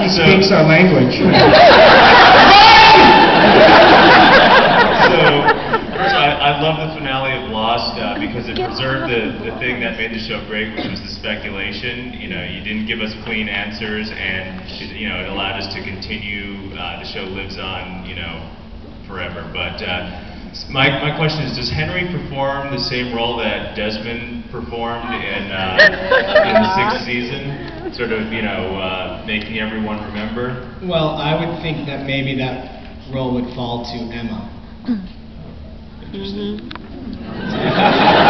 He speaks our language. So I love the finale of Lost because it preserved the thing that made the show great, which was the speculation. You know, you didn't give us clean answers, and it allowed us to continue. The show lives on, forever. But my question is, does Henry perform the same role that Desmond performed in the 6th season? Sort of, making everyone remember? Well, I would think that maybe that role would fall to Emma. Interesting.